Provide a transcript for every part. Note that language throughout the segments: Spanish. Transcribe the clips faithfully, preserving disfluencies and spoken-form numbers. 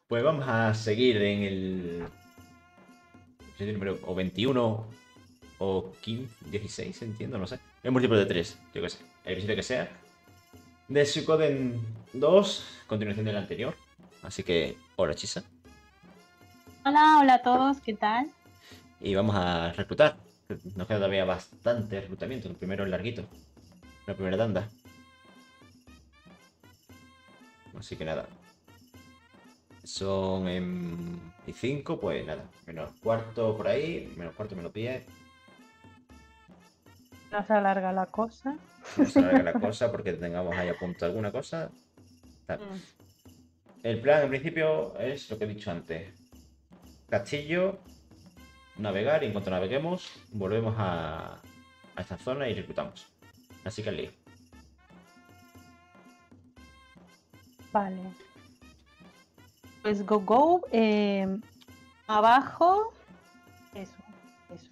Pues vamos a seguir en el, no sé si el número o veintiuno o quince, dieciséis, entiendo, no sé. El múltiplo de tres, yo qué sé. El episodio que sea. De Suikoden dos, continuación del anterior. Así que, hola Chisa. Hola, hola a todos, ¿qué tal? Y vamos a reclutar. Nos queda todavía bastante reclutamiento. El primero es larguito. La primera tanda. Así que nada. Son en y cinco, pues nada. Menos cuarto por ahí. Menos cuarto, menos diez. No se alarga la cosa. No se alarga la cosa porque tengamos ahí a punto alguna cosa. Tal. Mm. El plan en principio es lo que he dicho antes. Castillo, navegar y en cuanto naveguemos, volvemos a, a esta zona y reclutamos. Así que el lío. Vale. Pues go go. eh, abajo. Eso, eso.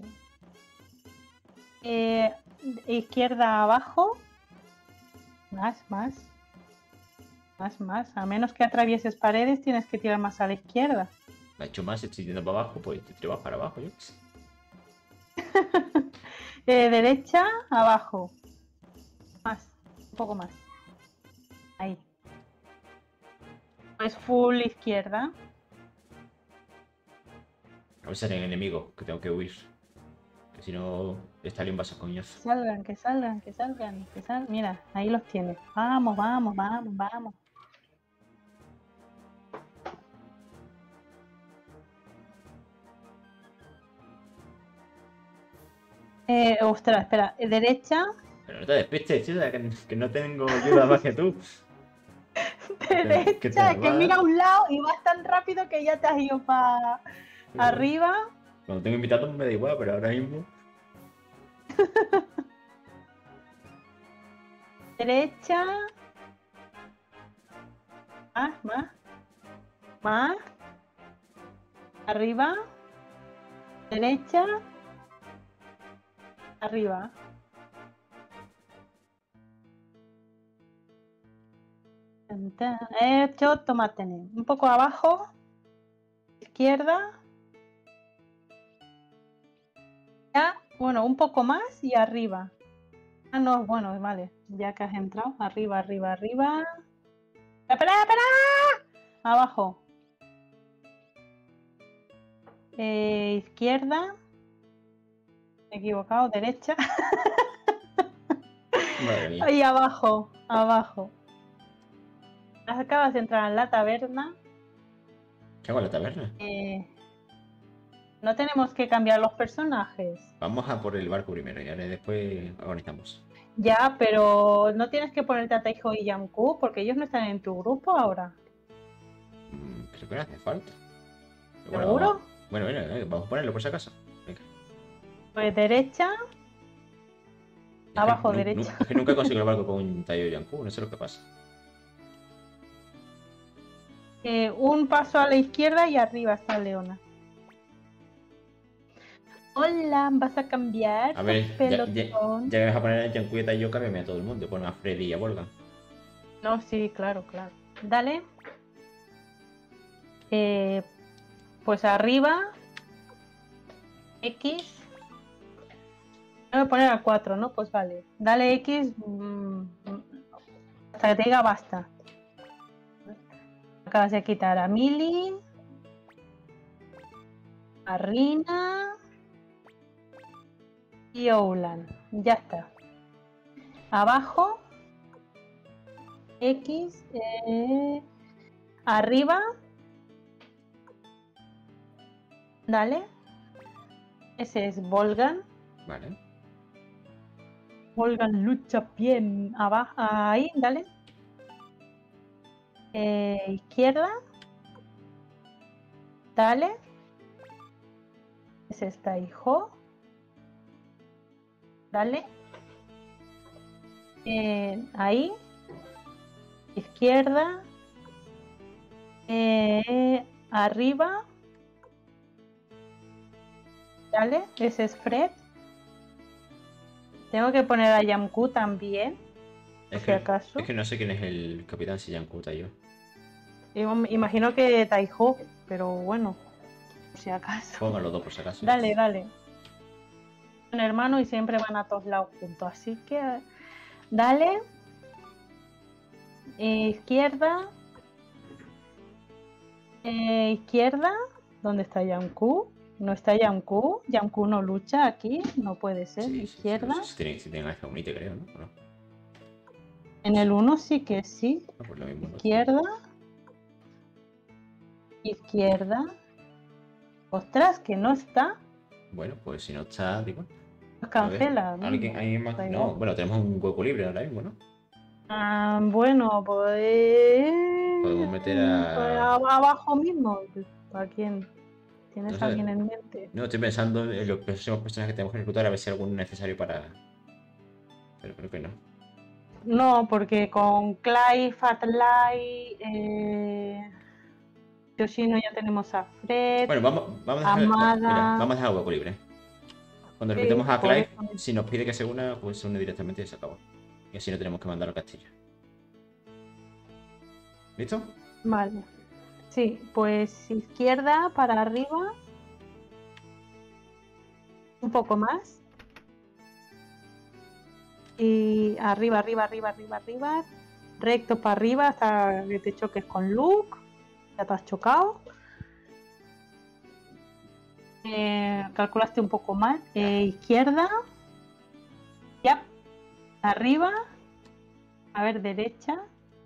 Eh, izquierda abajo. Más, más. Más, más. A menos que atravieses paredes, tienes que tirar más a la izquierda. Me ha hecho más, estoy yendo para abajo, pues te tiro más para abajo, yo qué sé. Eh, derecha, abajo. Más. Un poco más. Ahí. Pues full izquierda. A ver si salen enemigos que tengo que huir. Que si no, estaría un vaso coñazo. Salgan, que salgan, que salgan, que salgan. Mira, ahí los tienes. Vamos, vamos, vamos, vamos. Eh, ostras, espera. Derecha, Pero no te despistes, chida, que, que no tengo ayuda más que tú. Que te, que te derecha, me que mira vas. a un lado y vas tan rápido que ya te has ido para arriba. Cuando tengo invitados me da igual, pero ahora mismo. Derecha, más, más, más. Arriba, derecha, arriba. Tan, tan. He hecho tomate. Un poco abajo, izquierda. Ya, bueno, un poco más y arriba. Ah, no, bueno, vale. Ya que has entrado, arriba, arriba, arriba. ¡Espera, espera! Abajo. Eh, izquierda. Me he equivocado, derecha. Madre mía. Ahí abajo, abajo. Acabas de entrar en la taberna. ¿Qué hago en la taberna? Eh, no tenemos que cambiar los personajes. Vamos a por el barco primero y ahora después organizamos. Ya, pero no tienes que ponerte a Taiho y Yamku porque ellos no están en tu grupo ahora. Mm, creo que no hace falta. Pero bueno, vamos ¿Seguro? a... Bueno, bueno, eh, vamos a ponerlo por si acaso. Venga. Pues derecha, Es que, abajo, nu- nu- derecha. es que nunca consigo el barco con un Taiyo Yanku, no sé lo que pasa. Eh, un paso a la izquierda y arriba está Leona. Hola, ¿vas a cambiar A tu ver, ya, ya, pelotón? ya que me vas a poner a Yanku y a Taiyo, cámbiame a todo el mundo. Pon a Freddy y a Volga. No, sí, claro, claro. Dale. Eh, pues arriba, X. Voy a poner a cuatro, ¿no? Pues vale. Dale X mmm, hasta que te diga basta. Acabas de quitar a Mili, a Rina y Oulan. Ya está. Abajo, X, eh, arriba, dale. Ese es Volgan. Vale. Volgan lucha bien abajo. Ahí, dale. Eh, izquierda. Dale. Ese está hijo. Dale. Eh, ahí. Izquierda. Eh, arriba. Dale. Ese es Fred. Tengo que poner a Yamku también. Es Por si que, acaso. es que no sé quién es el capitán si Yanku o Taiyo. Im- Imagino que Taiho, pero bueno, por si acaso. Pongan los dos por si acaso. Dale, dale. Son hermanos y siempre van a todos lados juntos, así que dale. Eh, izquierda. Eh, izquierda. ¿Dónde está Yanku? No está Yanku. Yanku no lucha aquí, no puede ser. Sí, sí, izquierda. sí, no sé si tienen, si tienen a Unite, creo, ¿no? ¿O no? En el uno sí que sí. Ah, pues lo mismo, ¿no? Izquierda. Izquierda. Ostras, que no está. Bueno, pues si no está, digo. Pues A ver, cancela. ¿alguien, ¿alguien más? Da No, igual. bueno, tenemos un hueco libre ahora mismo, ¿no? Ah, bueno, pues. Podemos meter Pues a... ab- abajo mismo. ¿A quién? ¿Tienes No sé. a alguien en mente? No, estoy pensando en los próximos personajes que tenemos que reclutar a ver si hay alguno necesario para... Pero creo que no. No, porque con Clay, Fatlai, eh, Yoshino ya tenemos a Fred, Bueno, vamos, vamos a dejar... Amada. Mira, vamos a dejar hueco libre. Cuando Sí, reclutemos a por Clive, eso. si nos pide que se una, pues se une directamente y se acabó. Y así no tenemos que mandar al castillo. ¿Listo? Vale. Sí, pues izquierda para arriba. Un poco más. Y arriba, arriba, arriba, arriba, arriba. Recto para arriba hasta que te choques con Luke. Ya te has chocado. Eh, calculaste un poco mal. Eh, izquierda. Ya. Arriba. A ver, derecha.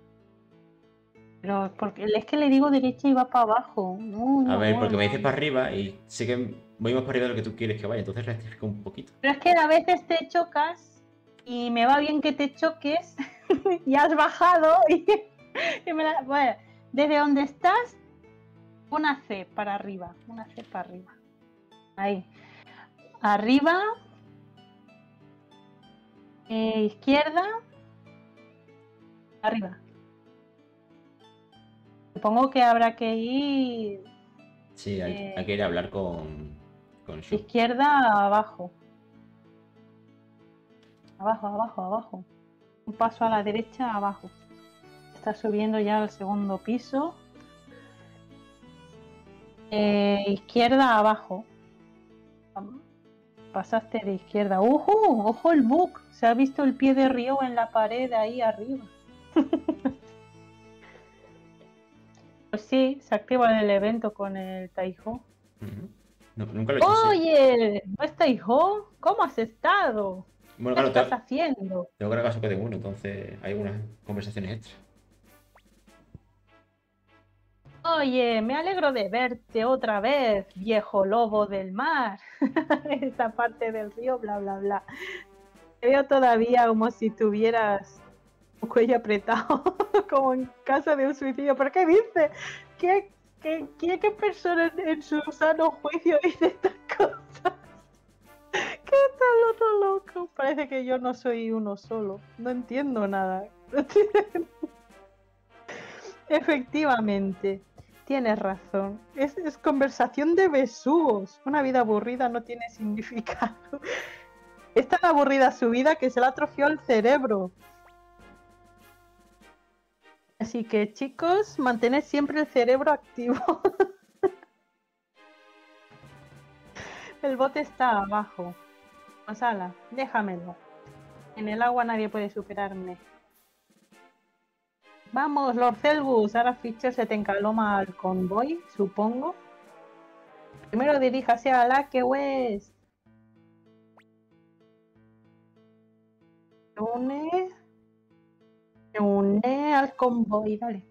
Pero porque es que le digo derecha y va para abajo. No, A no, ver, porque no. me dices para arriba y sé que voy más para arriba de lo que tú quieres que vaya, entonces rectifico un poquito. Pero es que a veces te chocas y me va bien que te choques y has bajado y, y me la, bueno, desde donde estás, una C para arriba, una C para arriba. Ahí. Arriba, eh, izquierda, arriba. Supongo que habrá que ir Sí, hay, eh, hay que ir a hablar con, con Shu. izquierda abajo. Abajo, abajo, abajo. Un paso a la derecha, abajo. Está subiendo ya al segundo piso. Eh, izquierda, abajo. Pasaste de izquierda. ¡Ojo! ¡Ojo el bug! Se ha visto el pie de Ryo en la pared ahí arriba. Pues sí, se activa el evento con el Taiho. Ujú. No, nunca lo he hecho así. ¡Oye! ¿No es Taiho? ¿Cómo has estado? Bueno, ¿Qué claro, estás te- haciendo? tengo que grabar solo de uno, entonces hay algunas conversaciones extras. Oye, me alegro de verte otra vez, viejo lobo del mar. Esta parte del río, bla, bla, bla. Te veo todavía como si tuvieras un cuello apretado, como en caso de un suicidio. ¿Pero qué dice? ¿Qué, qué, qué, qué persona en, en su sano juicio dice estas cosas? ¿Qué tal otro loco? Parece que yo no soy uno solo. No entiendo nada. Efectivamente, tienes razón. Es, es conversación de besugos. Una vida aburrida no tiene significado. Es tan aburrida su vida que se le atrofió el cerebro. Así que, chicos, mantened siempre el cerebro activo. El bote está abajo. Gonzala, déjamelo. En el agua nadie puede superarme. Vamos, Lord Celbus. Ahora Fischer se te encaloma al convoy, supongo. Primero diríjase a Lake West. Se une. Se une al convoy, dale.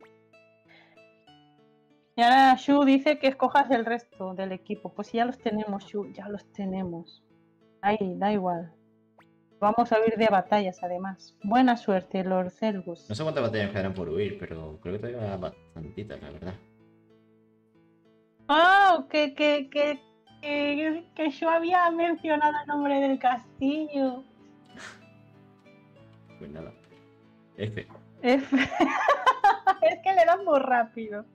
Y ahora Shu dice que escojas el resto del equipo. Pues ya los tenemos, Shu, ya los tenemos. Ahí, da igual. Vamos a huir de batallas, además. Buena suerte, Lord Celbus. No sé cuántas batallas quedarán por huir, pero creo que todavía bastantitas, la verdad. ¡Oh! Que, que, que, que, que yo había mencionado el nombre del castillo. Pues nada. F. F. Es que le dan muy rápido.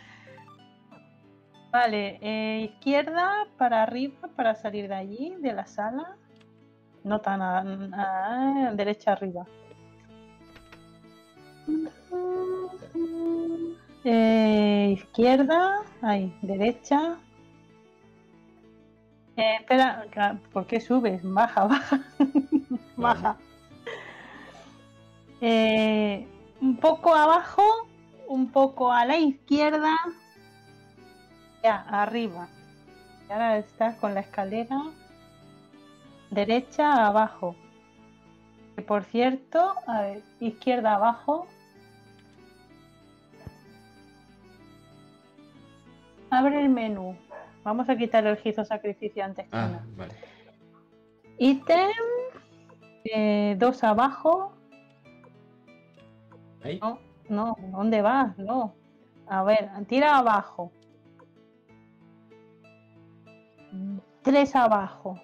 Vale, eh, izquierda para arriba para salir de allí, de la sala. No tan a, a- derecha arriba. Eh, izquierda, ahí, derecha. Eh, espera, ca- ¿por qué subes? Baja, baja, baja. Eh, un poco abajo, un poco a la izquierda. Ya, arriba. Y ahora estás con la escalera. Derecha, abajo. Que por cierto, a ver, izquierda, abajo. Abre el menú. Vamos a quitar el hechizo sacrificio antes que Ah, nada. vale. Ítem. Eh, dos abajo. Ahí. No, no, ¿dónde vas? No. A ver, tira abajo. Tres abajo.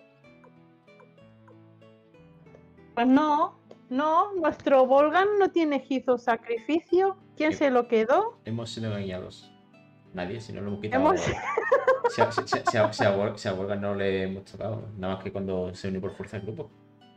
Pues no, no, nuestro Volgan no tiene hechizo sacrificio. ¿Quién Eh, se lo quedó? Hemos sido engañados. Nadie, si no lo hemos quitado. Hemos... Si a, si, si, si a, si a Borg- si a Borgan no le hemos tocado, nada más que cuando se unió por fuerza el grupo.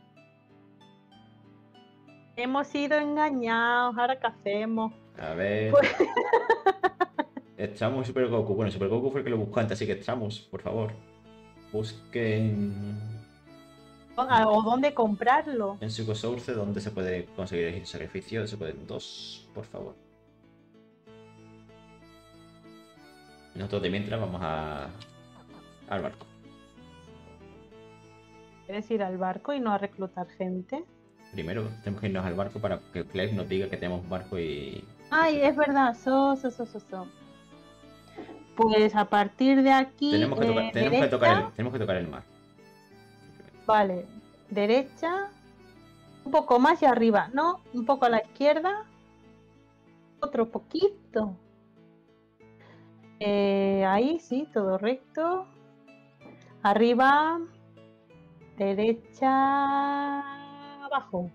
Hemos sido engañados. ¿Ahora qué hacemos? A ver. Pues- Extramus y Super Goku. Bueno, Super Goku fue el que lo buscó antes, así que Extramus, por favor. Busquen ¿O dónde comprarlo? en Psychosource donde se puede conseguir el sacrificio. Se pueden dos, por favor. Nosotros de mientras vamos a al barco. ¿Quieres ir al barco y no a reclutar gente? Primero tenemos que irnos al barco para que Clive nos diga que tenemos barco y... Ay, es verdad. So, so, so, so, so. Pues a partir de aquí. Tenemos que, tocar, eh, tenemos, derecha, que tocar el, tenemos que tocar el mar. Vale, derecha, un poco más y arriba, no, un poco a la izquierda, otro poquito. Eh, ahí sí, todo recto. Arriba, derecha, abajo.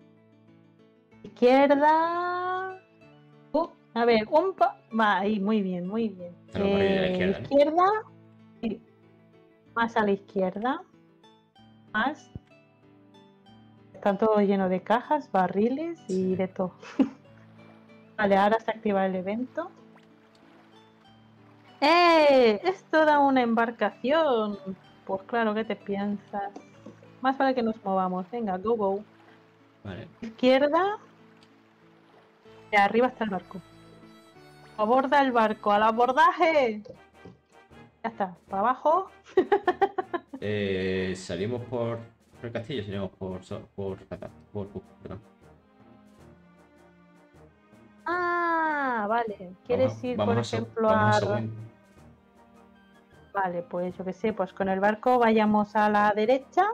Izquierda. Uh, a ver, un po... Va, ahí, muy bien, muy bien. Tenemos que ir a la Eh, izquierda, ¿no? izquierda, sí. Más a la izquierda. Más. Está todo lleno de cajas, barriles y Sí. de todo. Vale, ahora se activa el evento. ¡Eh! Es toda una embarcación. Pues claro, ¿qué te piensas? Más vale que nos movamos. Venga, go, go. Vale. Izquierda. De arriba está el barco. Aborda el barco, al abordaje. Ya está, para abajo. Eh, salimos por, por el castillo, salimos por... so- por, por, por perdón. Ah, vale. ¿Quieres Vamos a- ir, vamos por a So- ejemplo, vamos a... a Sowen. Vale, pues yo qué sé, pues con el barco vayamos a la derecha.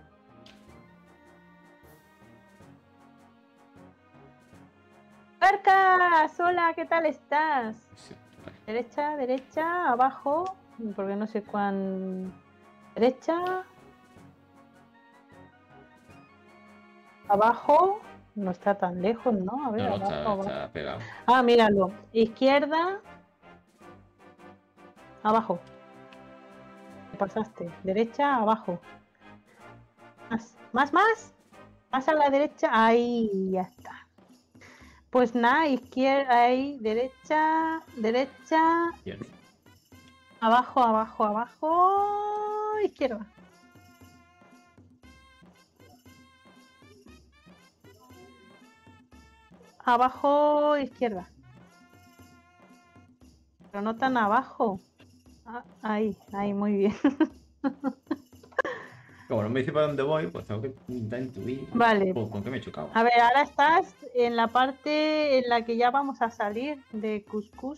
¡Barcas! Hola, ¿qué tal estás? Sí, vale. Derecha, derecha, abajo, porque no sé cuán... Derecha. Abajo. No está tan lejos, ¿no? A ver, No, no, abajo, está, abajo. está pegado. Ah, míralo. Izquierda. Abajo. Te pasaste. Derecha, abajo. Más, más, más. Más a la derecha. Ahí, ya está. Pues nada, izquierda, ahí, derecha, derecha, Izquierda. abajo, abajo, abajo, izquierda. Abajo, izquierda. Pero no tan abajo. Ah, ahí, ahí, muy bien. Como no me dice para dónde voy, pues tengo que intentar intuir. Vale. Oh, ¿con qué me he chocado? A ver, ahora estás en la parte en la que ya vamos a salir de Cuscus.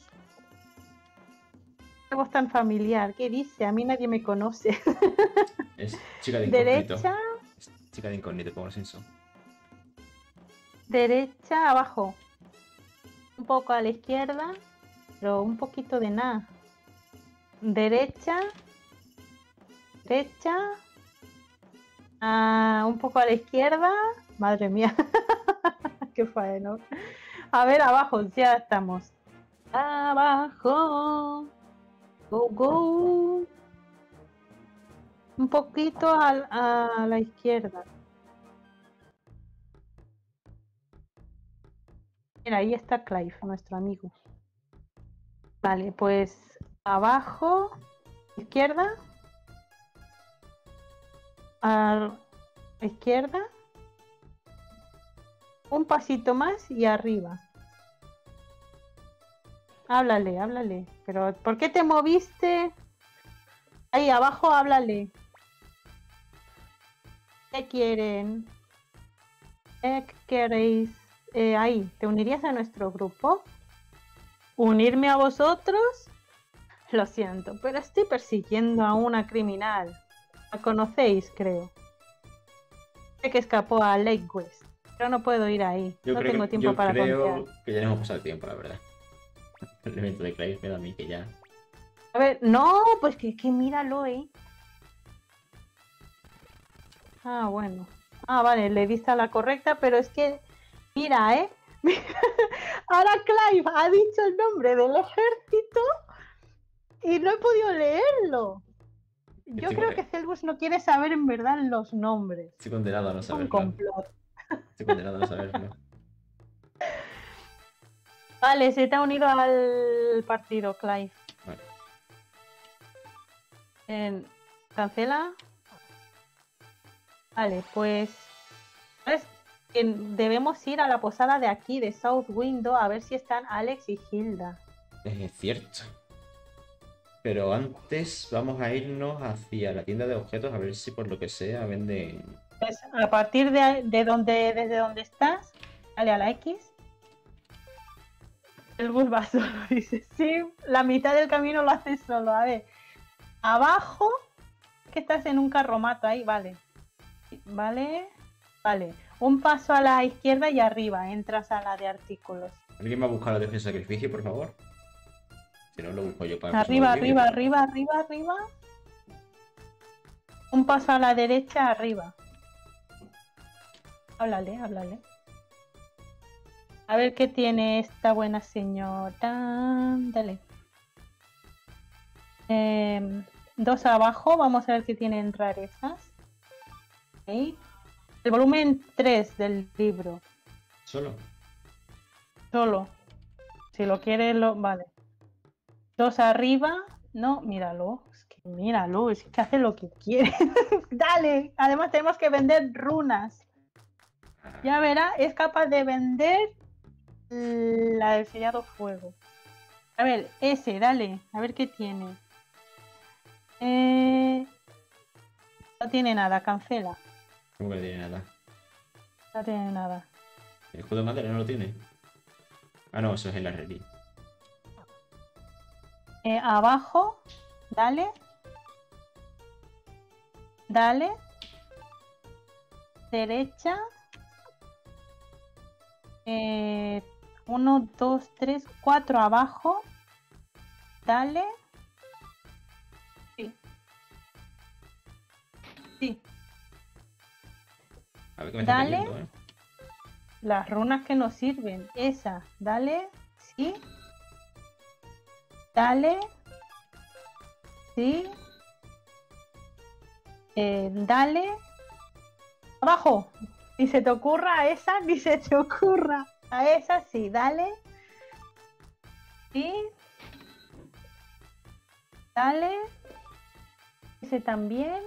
Qué voz tan familiar. ¿Qué dice? A mí nadie me conoce. Es chica de incógnito. Derecha, Es chica de incógnito, como Simpson. derecha, abajo. Un poco a la izquierda, pero un poquito de nada. Derecha, derecha, ah, un poco a la izquierda. Madre mía, qué faeno. A ver, abajo, ya estamos. Abajo, go, go. Un poquito a, a la izquierda. Mira, ahí está Clive, nuestro amigo. Vale, pues abajo, izquierda, a izquierda, un pasito más y arriba. Háblale, háblale. Pero ¿por qué te moviste? Ahí abajo, háblale. ¿Qué quieren? ¿Qué queréis? Eh, ahí, ¿te unirías a nuestro grupo? ¿Unirme a vosotros? Lo siento, pero estoy persiguiendo a una criminal. La conocéis, creo. Sé que escapó a Lake West, pero no puedo ir ahí. Yo no creo, tengo que, tiempo yo para creo confiar. que ya nos hemos pasado el tiempo, la verdad. El evento de Clive me da a mí que ya... A ver, no, pues que, que míralo, eh. Ah, bueno. Ah, vale, le diste a la correcta, pero es que, mira, eh. Ahora Clive ha dicho el nombre del ejército y no he podido leerlo. Yo Estoy, creo que Celbus no quiere saber en verdad los nombres. estoy condenado a no Es un saberlo. complot. Estoy condenado a no saberlo. Vale, se te ha unido al partido, Clive. Vale. Eh, Cancela. Vale, pues ¿sabes? Que debemos ir a la posada de aquí, de South Window, a ver si están Alex y Hilda. Es cierto. Pero antes vamos a irnos hacia la tienda de objetos a ver si por lo que sea venden... Pues a partir de, de donde, desde donde estás, dale a la X. El bus va solo, dice. Sí, la mitad del camino lo haces solo. A ver, abajo, que estás en un carromato ahí, vale. Vale, vale. Un paso a la izquierda y arriba, entras a la de artículos. ¿Alguien va a buscar la de sacrificio, por favor? Si no, lo busco yo para el Arriba, próximo vídeo. arriba, arriba, arriba, arriba. Un paso a la derecha, arriba. Háblale, háblale. A ver qué tiene esta buena señora. Dale. Eh, dos abajo, vamos a ver qué tienen rarezas. ¿Okay? El volumen tres del libro. ¿Solo? Solo. Si lo quieres, lo. Vale. Dos arriba. No, míralo. Es que míralo, es que hace lo que quiere. Dale. Además, tenemos que vender runas. Ya verá, es capaz de vender la del sellado fuego. A ver, ese, dale. A ver qué tiene. Eh, no tiene nada, cancela. ¿Cómo que no tiene nada? No tiene nada. ¿El escudo de madera no lo tiene? Ah, no, eso es en la herrería. Eh, abajo, dale. Dale. Derecha. Eh, uno, dos, tres, cuatro abajo. Dale. Sí. Sí. A ver qué me está Dale. pidiendo, ¿eh? Las runas que nos sirven. Esa. Dale. Sí. Dale. Sí. Eh, dale. Abajo. Ni se te ocurra a esa, ni se te ocurra a esa. Sí, dale. Sí. Dale. Ese también.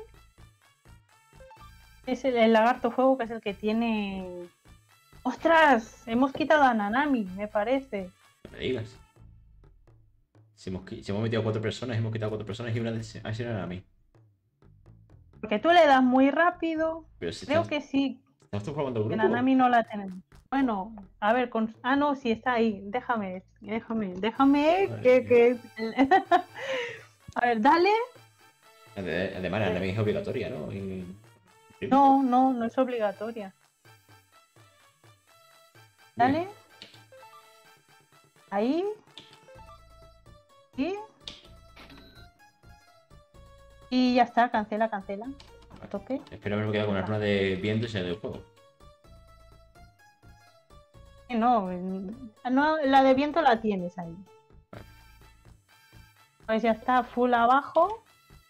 Es el, el lagarto fuego, que es el que tiene... ¡Ostras! Hemos quitado a Nanami, me parece. No me digas. Si hemos, qui- si hemos metido a cuatro personas, hemos quitado a cuatro personas y una de esas era a mí. Porque tú le das muy rápido. Pero si Creo estás, que sí. estás tú formando Que grupo. Nanami no la tenemos. Bueno, a ver, con... Ah, no, sí está ahí. Déjame, déjame, déjame Vale. que... que... A ver, dale. Ade- Además, la enemiga es obligatoria, ¿no? Y- No, no, no es obligatoria. Bien. Dale. Ahí. Y... Y ya está, cancela, cancela. A tope. Espero haberme quedado con una runa de viento y sea del juego. No, no, la de viento la tienes ahí. Pues ya está, full abajo.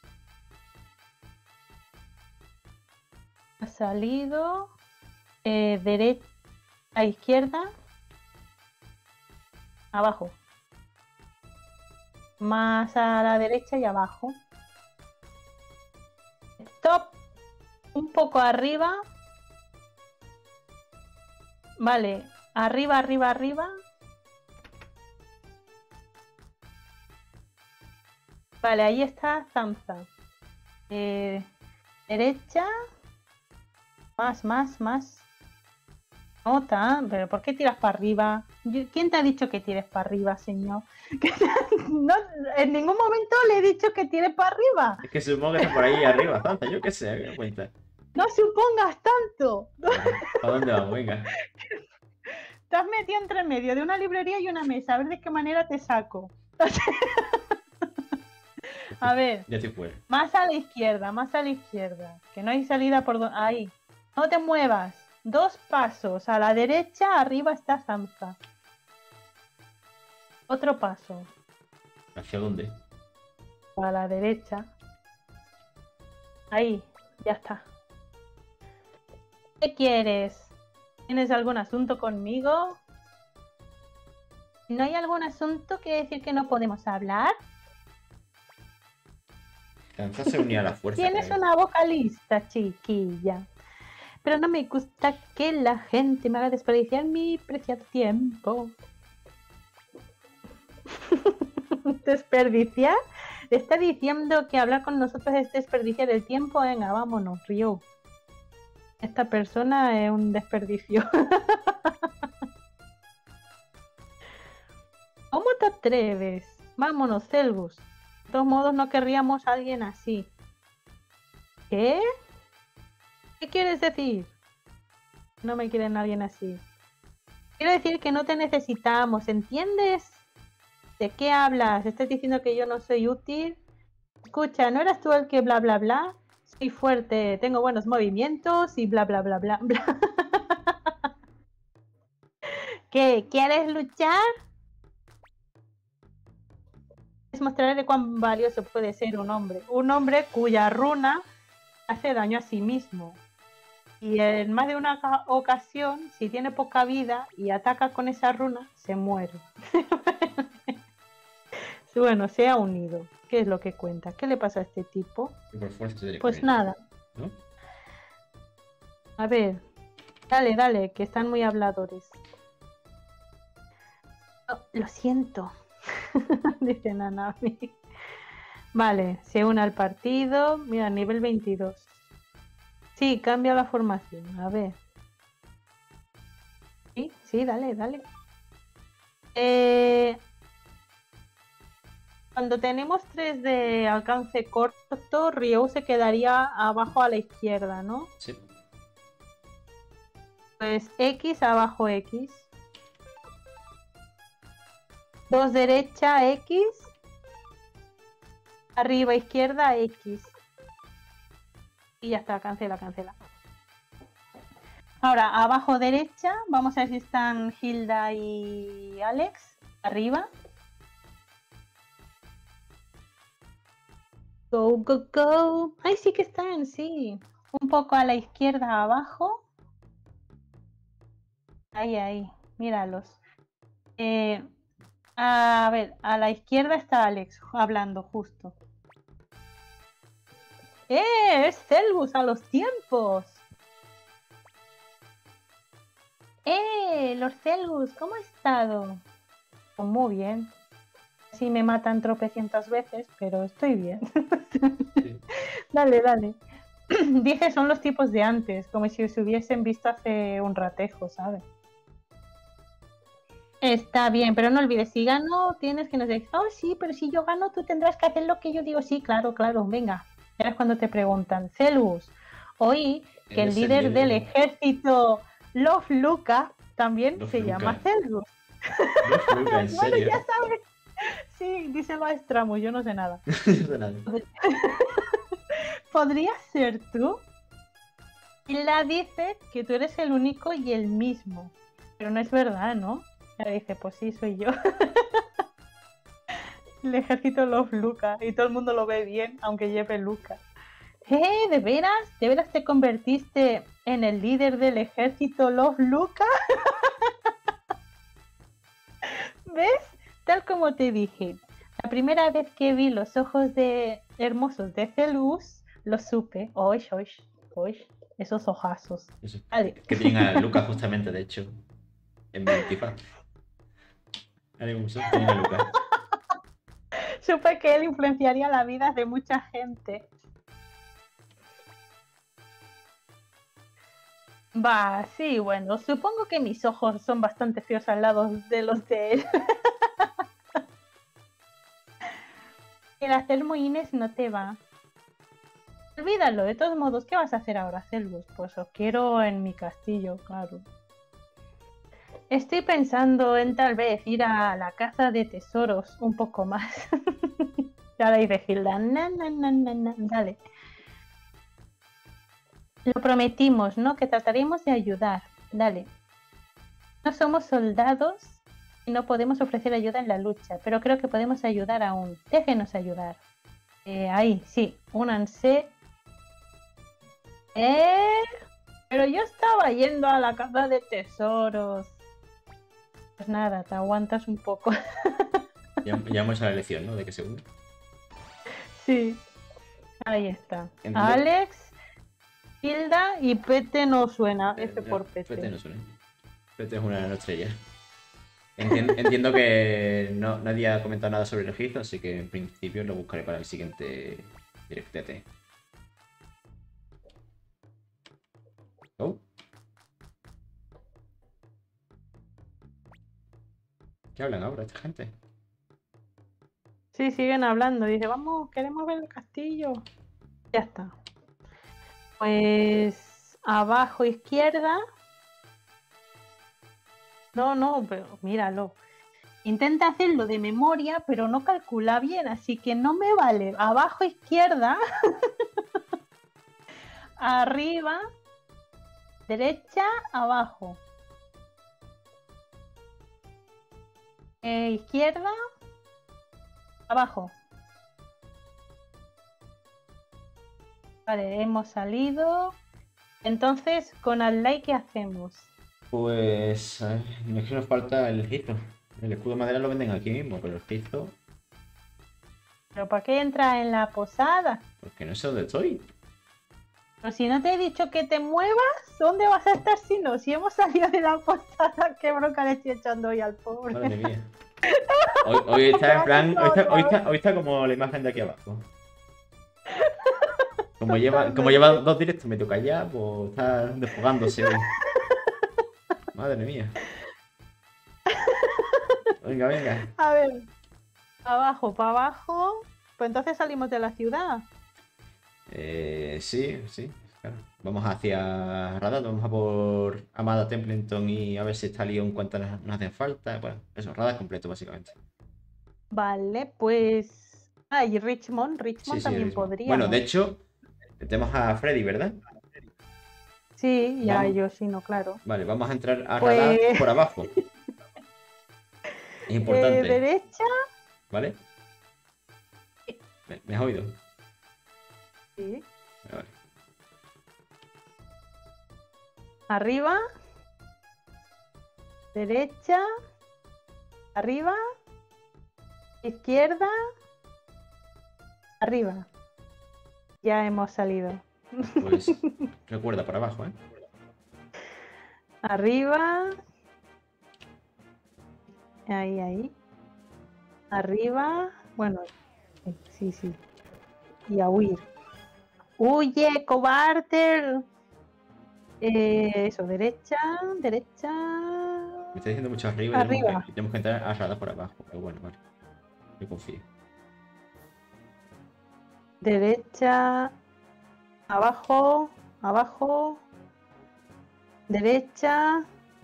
Ha salido. Eh, derecha a izquierda. Abajo. más a la derecha y abajo. Stop. Un poco arriba. Vale, arriba, arriba, arriba. Vale, ahí está Zamza. Eh, derecha. Más, más, más. No, tan, pero ¿por qué tiras para arriba? ¿Quién te ha dicho que tires para arriba, señor? No, en ningún momento le he dicho que tires para arriba. Es que supongo que está por ahí arriba, Zamza, yo qué sé, ¿qué cuenta? No supongas tanto. ¿A dónde vamos? Venga. Te has metido entre medio de una librería y una mesa. A ver de qué manera te saco. A ver. Ya estoy fuera. Más a la izquierda, más a la izquierda. Que no hay salida por donde... Ahí. No te muevas. Dos pasos. A la derecha, arriba está Zamza. Otro paso. ¿Hacia dónde? A la derecha. Ahí. Ya está. ¿Qué quieres? ¿Tienes algún asunto conmigo? ¿No hay algún asunto que decir que no podemos hablar? Zamza se unía a la fuerza. Tienes creo. una vocalista, chiquilla. Pero no me gusta que la gente me haga desperdiciar mi preciado tiempo. ¿Desperdiciar? ¿Está diciendo que hablar con nosotros es desperdiciar el tiempo? Venga, vámonos, Ryu. Esta persona es un desperdicio. ¿Cómo te atreves? Vámonos, Celbus. De todos modos, no querríamos a alguien así. ¿Qué? ¿Qué quieres decir? No me quieren a alguien así. Quiero decir que no te necesitamos, ¿entiendes? ¿De qué hablas? ¿Estás diciendo que yo no soy útil? Escucha, ¿no eras tú el que bla bla bla? Soy fuerte, tengo buenos movimientos y bla bla bla bla bla. ¿Qué? ¿Quieres luchar? Es mostrarle cuán valioso puede ser un hombre. Un hombre cuya runa hace daño a sí mismo. Y en más de una ocasión, si tiene poca vida y ataca con esa runa, se muere. Bueno, se ha unido. ¿Qué es lo que cuenta? ¿Qué le pasa a este tipo? Por fuerza tiene que Pues venir, nada. ¿no? A ver. Dale, dale, que están muy habladores. Oh, lo siento. Dice Nanami. Vale, se une al partido. Mira, nivel veintidós. Sí, cambia la formación. A ver. Sí, sí, dale, dale. Eh, cuando tenemos tres de alcance corto, Ryu se quedaría abajo a la izquierda, ¿no? Sí. Pues X, abajo X. Dos derecha, X. Arriba izquierda, X. Y ya está, cancela, cancela. Ahora, abajo derecha, vamos a ver si están Hilda y Alex. Arriba. Go, go, go. Ay, sí que están, sí. Un poco a la izquierda, abajo. Ahí, ahí. Míralos. Eh, a ver, a la izquierda está Alex hablando justo. ¡Eh! ¡Es Celbus a los tiempos! ¡Eh! Lord Celbus, ¿cómo ha estado? Pues muy bien. Sí me matan tropecientas veces, pero estoy bien. Sí. Dale, dale. Dije, son los tipos de antes, como si se hubiesen visto hace un ratejo, ¿sabes? Está bien, pero no olvides, si gano, tienes que nos decir, oh sí, pero si yo gano, tú tendrás que hacer lo que yo digo. Sí, claro, claro, venga. Ahora es cuando te preguntan, Celbus, oí que el Eres el líder líder. del ejército, Love Luca, también Love se Luca. llama Celbus. No, Luca, en Bueno, serio. ya sabes. Sí, díselo a Stramus, yo no sé nada. De nada. ¿Podrías ser tú? Y la dice que tú eres el único y el mismo. Pero no es verdad, ¿no? Ella dice, pues sí, soy yo. El ejército Love Luca. Y todo el mundo lo ve bien, aunque lleve Luca. ¿Eh? ¿De veras? ¿De veras te convertiste en el líder del ejército Love Luca? ¿Ves? Tal como te dije. La primera vez que vi los ojos de hermosos de Celus, lo supe. Oy, oy, oy, esos ojazos. Eso. Vale. Que tienen a Lucas justamente, de hecho, en mi antifaz. Vale, uso, tienen a Lucas. Supe que él influenciaría la vida de mucha gente. Va, sí, bueno, supongo que mis ojos son bastante feos al lado de los de él. El hacer moines no te va. Olvídalo, de todos modos, ¿qué vas a hacer ahora, Celbus? Pues os quiero en mi castillo, claro. Estoy pensando en tal vez ir a la caza de tesoros un poco más. Ya le dice Hilda, na, na, na, na, na. Dale. Lo prometimos, ¿no? Que trataremos de ayudar. Dale. No somos soldados y no podemos ofrecer ayuda en la lucha, pero creo que podemos ayudar aún. Déjenos ayudar. Eh, ahí, sí, únanse. ¿Eh? Pero yo estaba yendo a la caza de tesoros. Pues nada, te aguantas un poco. Ya, ya hemos hecho la elección, ¿no? De que se une. Sí. Ahí está. Entiendo. Alex, Hilda y Pete no suena. Eh, F no, por Pete. Pete no suena. Pete es una no estrella. Entiendo, entiendo que no, nadie ha comentado nada sobre el registro, así que en principio lo buscaré para el siguiente directete. Oh. ¿Qué hablan ahora esta gente? Sí, siguen hablando. Dice, vamos, queremos ver el castillo. Ya está. Pues abajo izquierda. No, no, pero míralo. Intenta hacerlo de memoria, pero no calcula bien, así que no me vale. Abajo izquierda. Arriba. Derecha, abajo. Eh, izquierda. Abajo. Vale, hemos salido. Entonces, con Adlai, ¿qué hacemos? Pues a ver, es que nos falta el registro. El escudo de madera lo venden aquí mismo, pero el registro, ¿Pero para qué entra en la posada? porque no sé dónde estoy. Pero si no te he dicho que te muevas, ¿dónde vas a estar si no? Si hemos salido de la posada, qué bronca le estoy echando hoy al pobre. Madre mía. Hoy, hoy está en plan, hoy está, hoy, está, hoy está como la imagen de aquí abajo. Como lleva, como lleva dos directos medio callado, pues está desfogándose hoy. Madre mía. Venga, venga. A ver, abajo, para abajo. Pues entonces salimos de la ciudad. Eh, sí, sí, claro. Vamos hacia Radat, vamos a por Amada Templeton y a ver si está Leon cuántas nos nos hacen falta. Bueno, eso, Radat completo básicamente. Vale, pues... Ah, y Richmond, Richmond Sí, sí, también Richmond. podría. Bueno, de hecho, tenemos a Freddy, ¿verdad? Sí, ya Vamos. yo sí, no, claro. Vale, vamos a entrar a Pues- Radat por abajo. Es Eh, importante, derecha. ¿vale? ¿Me, me has oído? Sí. Vale. Arriba. Derecha. Arriba. Izquierda. Arriba. Ya hemos salido. Pues recuerda, por abajo, ¿eh? Arriba. Ahí, ahí. Arriba. Bueno, sí, sí. Y a huir. ¡Huye, cobarde! Eh, eso, derecha, derecha. Me está diciendo mucho arriba, y tenemos Arriba. que, y tenemos que entrar a Radat por abajo. Pero bueno, vale. Yo confío. Derecha. Abajo. Abajo. Derecha.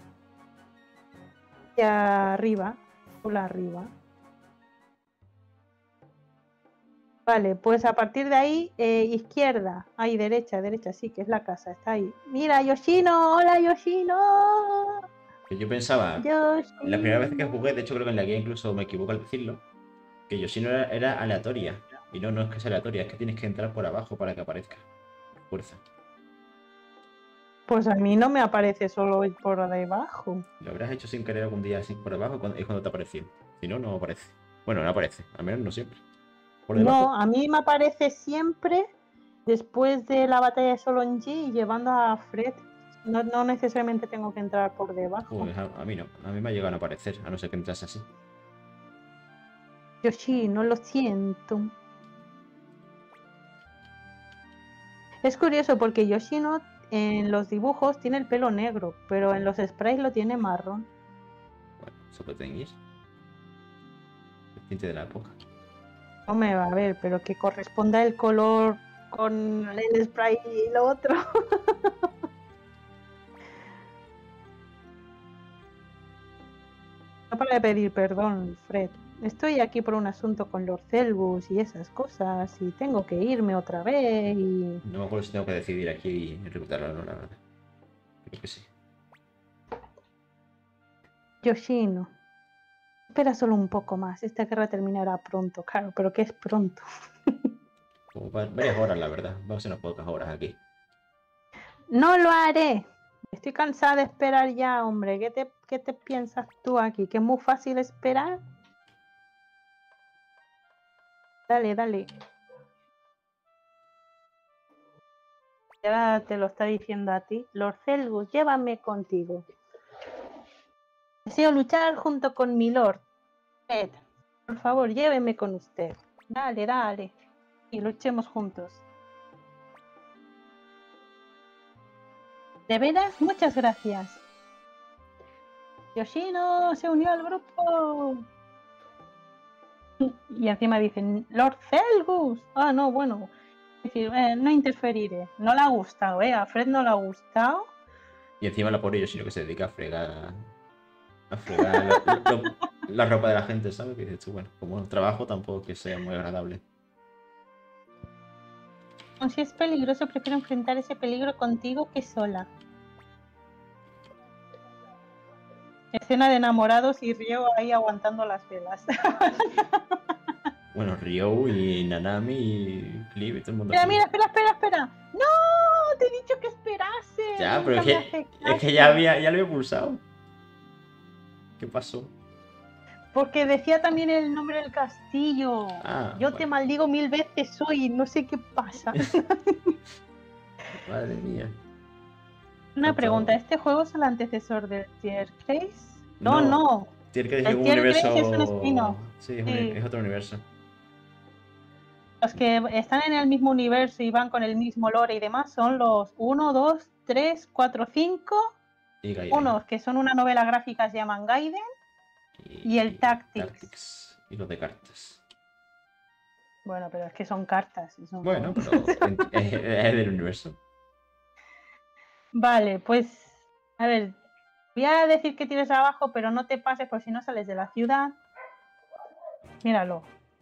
Y arriba. Por arriba. Vale, pues a partir de ahí, eh, izquierda. Ahí, derecha, derecha, sí, que es la casa, está ahí. Mira, Yoshino, hola Yoshino. Que yo pensaba, Yoshino. la primera vez que jugué, de hecho creo que en la guía incluso me equivoco al decirlo, que Yoshino era, era aleatoria. Y no, no es que sea aleatoria, es que tienes que entrar por abajo para que aparezca. Fuerza. Pues a mí no me aparece solo el por debajo. Lo habrás hecho sin querer algún día así por abajo cuando- es cuando te apareció. Si no, no aparece. Bueno, no aparece, al menos no siempre. Por debajo. No, a mí me aparece siempre después de la batalla de Solonji llevando a Fred. No, no necesariamente tengo que entrar por debajo. Pues a, a mí no, a mí me ha llegado a aparecer, a no ser que entrase así. Yoshi, no lo siento. Es curioso porque Yoshino en los dibujos tiene el pelo negro, pero en los sprays lo tiene marrón. Bueno, eso puede teñir. El tinte de la época. No me va a ver, pero que corresponda el color con el spray y lo otro. No para de pedir perdón, Fred. Estoy aquí por un asunto con Lord Celbus y esas cosas, y tengo que irme otra vez y... No me acuerdo si tengo que decidir aquí y reclutarlo o no, la verdad. Creo que sí. Yoshino, espera solo un poco más. Esta guerra terminará pronto, claro, pero ¿qué es pronto? Como va- varias horas, la verdad. Va a ser unas pocas horas aquí. No lo haré. Estoy cansada de esperar ya, hombre. ¿Qué te, qué te piensas tú aquí? ¿Que es muy fácil esperar? Dale, dale. Y ahora te lo está diciendo a ti. Lord Celbus, llévame contigo. Deseo luchar junto con mi Lord. Fred, por favor, lléveme con usted. Dale, dale. Y luchemos juntos. ¿De veras? Muchas gracias. Yoshino se unió al grupo. Y encima dicen, Lord Celbus. Ah, no, bueno. Es decir, eh, no interferiré. No le ha gustado, ¿eh? A Fred no le ha gustado. Y encima la pobre Yoshino que se dedica a fregar. A fregar lo- lo- lo- la ropa de la gente, ¿sabes? Que dices tú, bueno, como trabajo tampoco que sea muy agradable. Aun si es peligroso, prefiero enfrentar ese peligro contigo que sola. Escena de enamorados y Ryo ahí aguantando las velas. Bueno, Ryo y Nanami y Clive y todo el mundo Mira, aquí. mira, espera, espera, espera. ¡No! Te he dicho que esperase. Ya, Nunca pero es me que, hace es que caso. ya había, ya lo había pulsado. ¿Qué pasó? Porque decía también el nombre del castillo. Ah, Yo te bueno. maldigo mil veces hoy, no sé qué pasa. Madre mía. Una Tanto- pregunta, ¿este juego es el antecesor del Tier Case? No, No, no. Tiene que decir El un Tier Case universo. es un spin-off. Sí, es, un- Sí. es otro universo. Los que están en el mismo universo y van con el mismo lore y demás son los uno, dos, tres, cuatro, cinco. Y Gaiden. Unos que son una novela gráfica se llaman Gaiden. Y el Tactics. Y los de cartas. Bueno, pero es que son cartas. Eso no- Bueno, pero en- es, es del universo. Vale, pues a ver, voy a decir que tienes abajo, pero no te pases por si no sales de la ciudad. Míralo.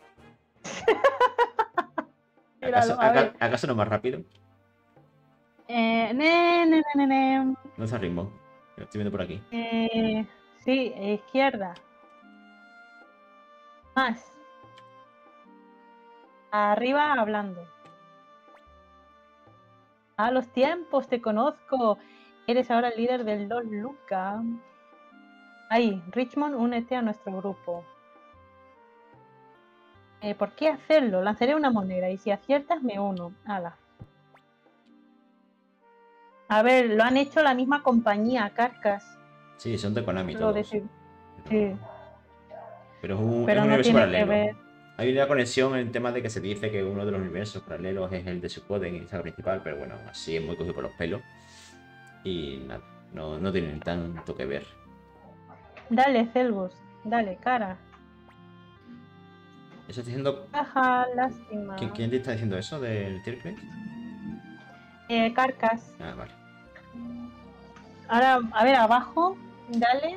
¿Acaso, Míralo, a aca- ver. ¿Acaso no más rápido? Eh, ne, ne, ne, ne, ne. No está ritmo. Lo estoy viendo por aquí. Eh, sí, izquierda. Más. Arriba hablando. A los tiempos, te conozco. Eres ahora el líder del Lord Luca. Ahí, Richmond, únete a nuestro grupo. Eh, ¿Por qué hacerlo? Lanzaré una moneda y si aciertas me uno. Ala. A ver, lo han hecho la misma compañía, Carcas. Sí, son de Konami Lo todos. decir. Pero, Sí, pero es un, pero es un no universo tiene que paralelo. ver. Hay una conexión en el tema de que se dice que uno de los universos paralelos es el de Suikoden y el principal, pero bueno, así es muy cogido por los pelos. Y nada, no, no tienen tanto que ver. Dale, Celbus. Dale, cara. ¿Eso está diciendo? Ajá, lástima. ¿Quién, quién te está diciendo eso del tier click? Eh, Carcas. Ah, vale. Ahora, a ver, abajo. Dale.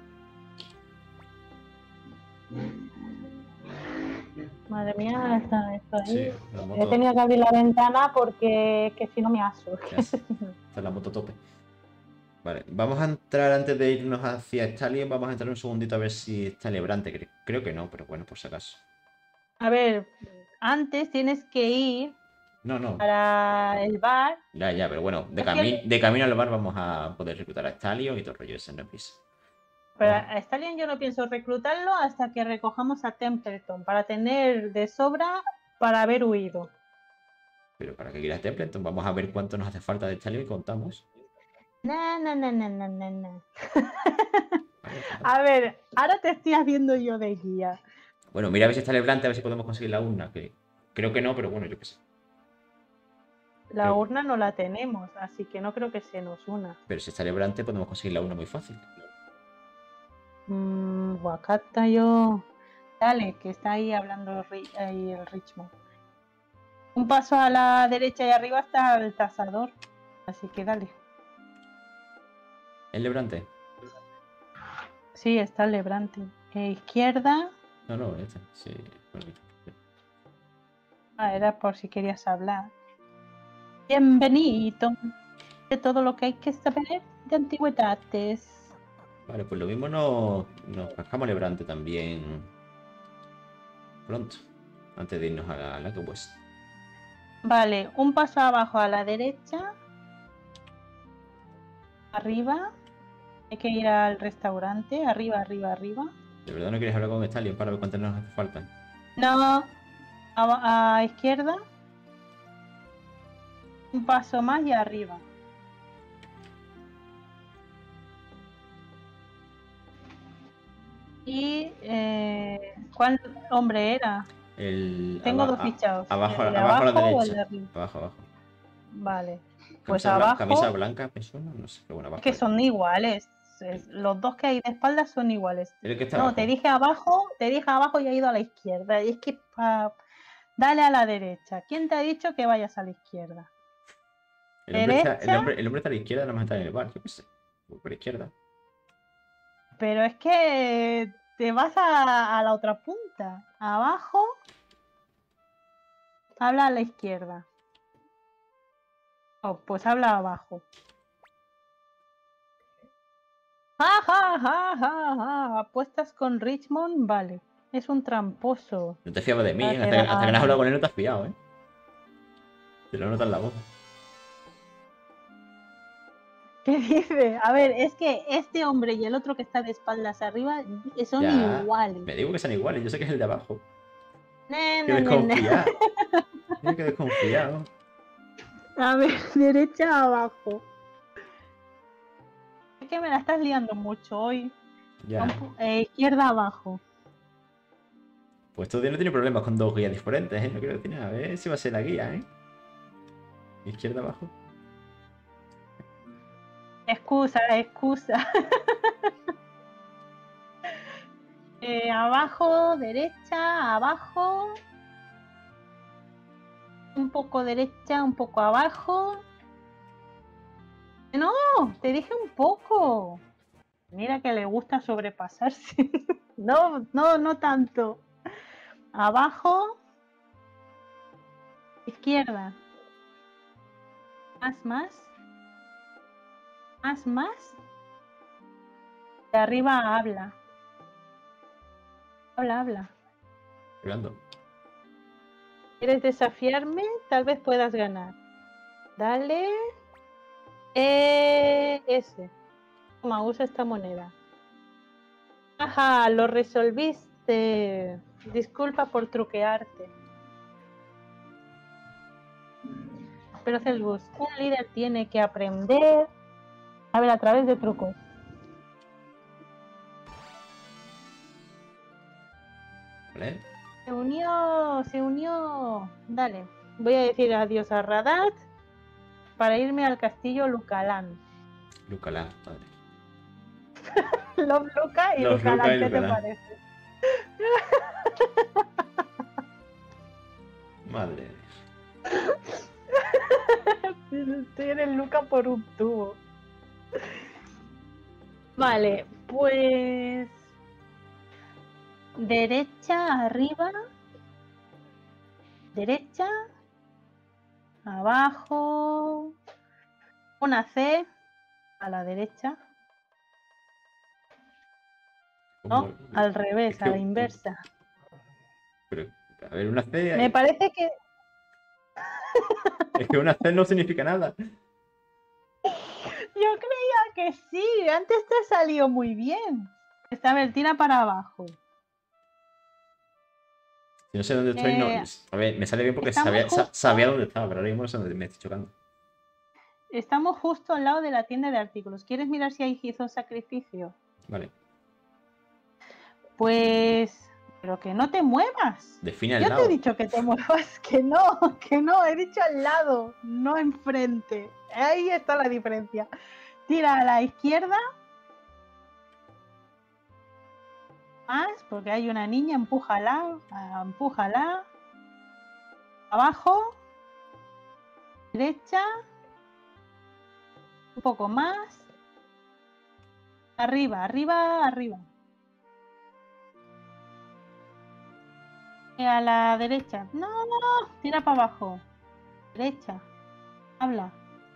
Madre mía, está, está ahí. Sí, la He moto, tenido que abrir la ventana porque que si no me aso. ya está, está la moto a tope. Vale, vamos a entrar antes de irnos hacia Stallion. Vamos a entrar un segundito a ver si está Lebrante. Cre- Creo que no, pero bueno, por si acaso. A ver, antes tienes que ir No, no. para el bar. Ya, ya, pero bueno, de, Es que- cami- de camino al bar vamos a poder reclutar a Stallion y todo el rollo ese, no es prisa. Pero Vamos. a Stallion yo no pienso reclutarlo hasta que recojamos a Templeton para tener de sobra para haber huido. Pero para que quieras Templeton, vamos a ver cuánto nos hace falta de Stallion y contamos. Na, na, na, na, na, na, na. Vale, contamos. A ver, ahora te estoy haciendo yo de guía. Bueno, mira a ver si está Leblante, a ver si podemos conseguir la urna. Que creo que no, pero bueno, yo qué sé. La Pero, urna no la tenemos, así que no creo que se nos una. pero si está Leblante, podemos conseguir la urna muy fácil. Mmm, Wakata yo. Dale, que está ahí hablando Ri- ahí el Richmond. Un paso a la derecha y arriba está el tasador. Así que dale. ¿Es Leblante? Sí, está el Lebrante. Eh, izquierda. No, no, este. Sí. Bueno, Ah, era por si querías hablar. Bienvenido. De todo lo que hay que saber de antigüedades. vale, pues lo mismo nos, nos cascamos Lebrante también pronto. Antes de irnos a la, a la que pues. Vale, un paso abajo a la derecha. Arriba. Hay que ir al restaurante. Arriba, arriba, arriba. ¿De verdad no quieres hablar con Stallion para ver cuánto nos hace falta? No. A, a izquierda. Un paso más y arriba. Y eh, ¿cuál hombre era? El, Tengo aba- dos a- fichados. abajo, ¿El de abajo a la abajo o el derecha. de arriba? Abajo, abajo. Vale. Pues Camisa, blan- abajo. camisa blanca, me suena, no sé, pero bueno, abajo. Es que ahí. son iguales. Es- los dos que hay de espaldas son iguales. El que está No, abajo. te dije abajo, te dije abajo y ha ido a la izquierda. Y es que pa- dale a la derecha. ¿Quién te ha dicho que vayas a la izquierda? El hombre, está, el, Derecha. hombre, el hombre está a la izquierda, nada más está en el bar, yo qué sé. Voy por la izquierda. Pero es que te vas a, a la otra punta. Abajo. Habla a la izquierda. Oh, pues habla abajo. Ja, ja, ja, ja, ja. Apuestas con Richmond, vale. Es un tramposo. No te fiabas de mí, Ah, ¿eh? te Hasta, que- hasta que no has vale. hablado con él no te has fiado, ¿eh? Te lo notas en la voz. ¿Qué dice? A ver, es que este hombre y el otro que está de espaldas arriba son Ya. iguales. Me digo que son iguales, yo sé que es el de abajo. Ne, Que ne, ne, ne. desconfiado. Tienes que desconfiado. A ver, derecha abajo. Es que me la estás liando mucho hoy. Ya. Eh, izquierda abajo. Pues todavía no tiene problemas con dos guías diferentes, ¿eh? No quiero decir nada. A ver si va a ser la guía, ¿eh? Izquierda abajo. Excusa, excusa. eh, abajo, derecha, abajo. Un poco derecha, un poco abajo. No, te dije un poco. Mira que le gusta sobrepasarse. no, no, no tanto. Abajo. Izquierda. Más, más. Más, más. De arriba habla. Habla, habla. Hablando. ¿Quieres desafiarme? Tal vez puedas ganar. Dale. Eh, ese. Toma, usa esta moneda. Ajá, lo resolviste. Disculpa por truquearte. Pero Celbus, un líder tiene que aprender a ver a través de trucos. ¿Vale? Se unió, se unió. Dale, voy a decir adiós a Radat para irme al castillo Lucalán. Lucalá, madre. Love Luca y Love Lucalán, Luca y ¿qué te Lucalán. parece? Madre. Estoy en el Luca por un tubo. Vale, pues derecha, arriba, derecha, abajo, una C a la derecha, no, ¿Cómo? al revés, Es que- a la inversa. Pero, a ver, una C. Me parece que Es que una C no significa nada. yo creía que sí, antes te salió muy bien. Está, a ver, tira para abajo. Si no sé dónde estoy, no. Eh, A ver, me sale bien porque estamos sabía, sa- justo- sabía dónde estaba, pero ahora mismo no sé dónde me estoy chocando. Estamos justo al lado de la tienda de artículos. ¿Quieres mirar si ahí hizo sacrificio? Vale. Pues... Pero que no te muevas. Define al Yo te he lado. dicho que te muevas, que no, que no, he dicho al lado, no enfrente. Ahí está la diferencia. Tira a la izquierda. Más, porque hay una niña, empújala, ah, empújala. Abajo. Derecha. Un poco más. Arriba, arriba, arriba. Y a la derecha. No, no, tira para abajo. Derecha. Habla.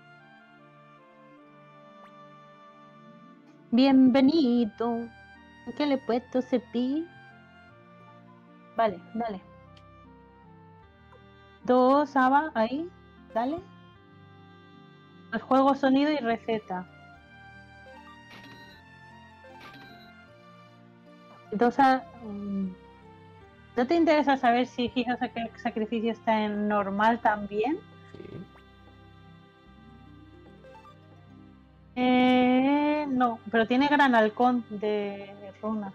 Bienvenido. ¿Qué le he puesto cepillo? Vale, dale. Dos, Ava, ahí. Dale. El juego, sonido y receta. Dos a... ¿No te interesa saber si Giga Sacrificio está en normal también? Sí. Eh, no, pero tiene gran halcón de runa.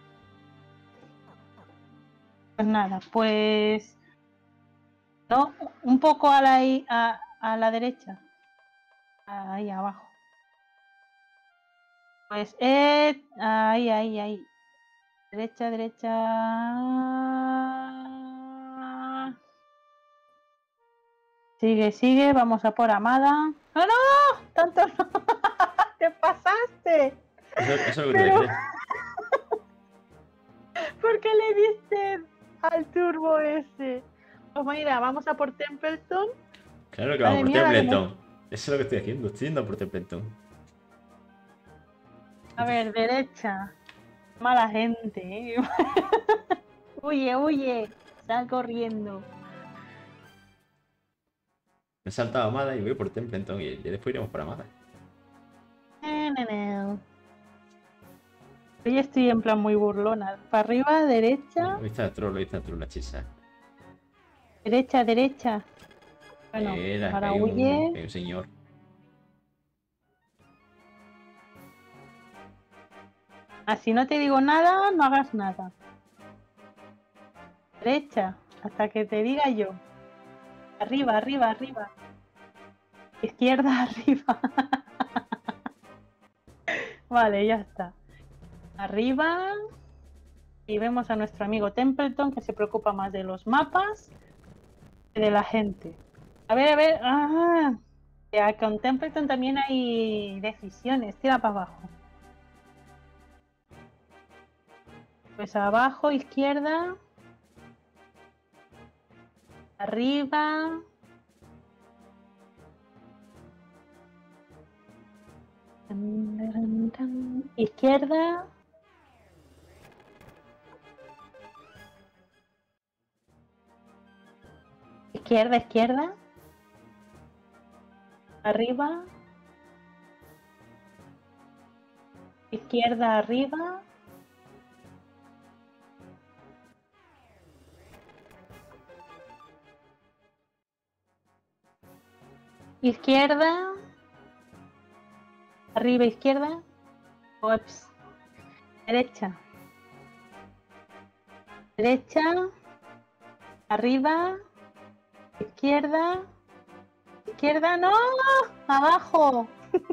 Pues nada, pues... No, un poco a la, a, a la derecha. Ahí abajo. Pues, eh, ahí, ahí, ahí. Derecha, derecha. Sigue, sigue, vamos a por Amada. ¡No, no! ¡Tanto no! ¡Te pasaste! Eso, eso es lo que Pero... te crees. ¿Por qué le diste al turbo ese? Pues mira, vamos a por Templeton. Claro que vamos Madre por mía, la que Templeton. me- Eso es lo que estoy haciendo. Estoy yendo por Templeton. A ver, derecha. Mala gente, ¿eh? Huye, huye. Sal corriendo. Me he saltado a Amada y voy por Templeton. Y ya después iremos por Amada. No, no, no. Hoy estoy en plan muy burlona. Para arriba, derecha. Ahí está el troll, ahí está el troll, la chisa. Derecha, derecha. Bueno, Era, que ahora hay un, huye. que hay un señor. Así no te digo nada, no hagas nada. Derecha, hasta que te diga yo. Arriba, arriba, arriba. Izquierda, arriba. Vale, ya está. Arriba. Y vemos a nuestro amigo Templeton, que se preocupa más de los mapas que de la gente. A ver, a ver. Ah, ya, con Templeton también hay decisiones. Tira para abajo. Pues abajo, izquierda. Arriba. Izquierda. Izquierda, izquierda. Arriba. Izquierda, arriba. Izquierda. Arriba, izquierda. Ups. Derecha. Derecha. Arriba. Izquierda. Izquierda, no. Abajo.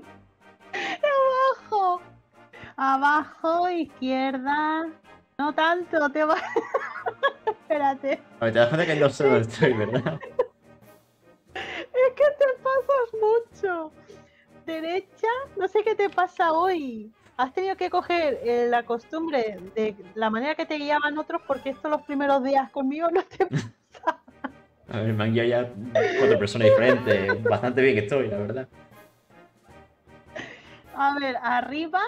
Abajo. Abajo, izquierda. No tanto, te va. Espérate. A ver, te das cuenta que no sé dónde estoy, ¿verdad? Es que te pasas mucho. Derecha, no sé qué te pasa hoy. Has tenido que coger eh, la costumbre de la manera que te guiaban otros, porque estos los primeros días conmigo no te pasa. A ver, me han guiado ya cuatro personas diferentes. Bastante bien que estoy, la verdad. A ver, arriba.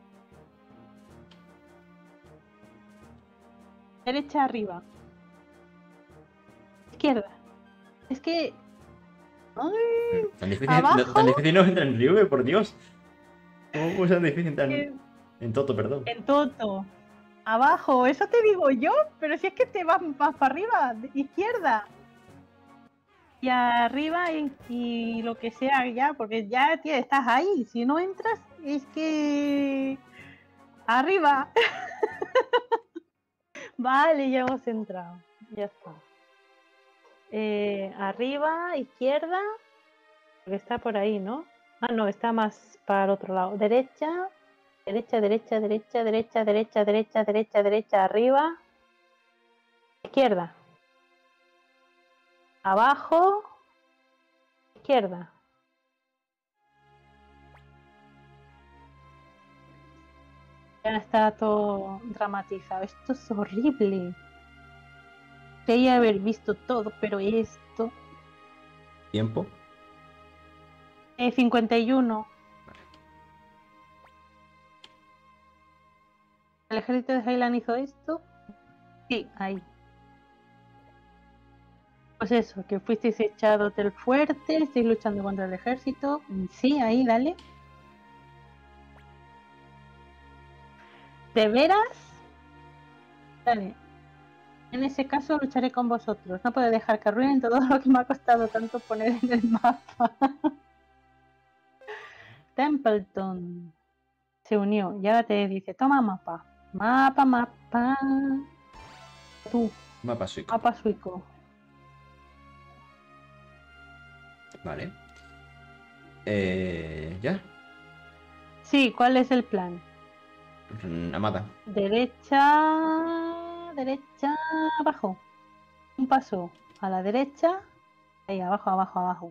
Derecha, arriba. Izquierda. Es que... Ay, Tan difícil, ¿abajo? tan difícil no es entrar en Ryugue, por Dios. ¿Cómo puede ser difícil entrar Eh, en, en Toto, perdón? En Toto. Abajo, eso te digo yo, pero si es que te vas más para arriba, de- izquierda. Y arriba y, y lo que sea ya, porque ya tío, estás ahí. Si no entras, es que... Arriba. Vale, ya hemos entrado. Ya está. Eh, arriba, izquierda. Porque está por ahí, ¿no? Ah, no, está más para el otro lado. Derecha, derecha, derecha, derecha, derecha, derecha, derecha, derecha, derecha, arriba. Izquierda. Abajo. Izquierda. Ya está todo dramatizado. Esto es horrible. Creía haber visto todo, pero esto. ¿Tiempo? Eh, cincuenta y uno. ¿El ejército de Highland hizo esto? Sí, ahí. Pues eso, que fuisteis echados del fuerte, estáis luchando contra el ejército. Sí, ahí, dale. ¿De veras? Dale. En ese caso lucharé con vosotros. No puedo dejar que arruinen todo lo que me ha costado tanto poner en el mapa. Templeton se unió y ahora te dice, toma mapa. Mapa, mapa. Tú, Mapa suico. mapa suico. Vale. Eh, ¿Ya? Sí, ¿cuál es el plan? Mm, Amada. Derecha, derecha, abajo. Un paso a la derecha. Ahí, abajo, abajo, abajo.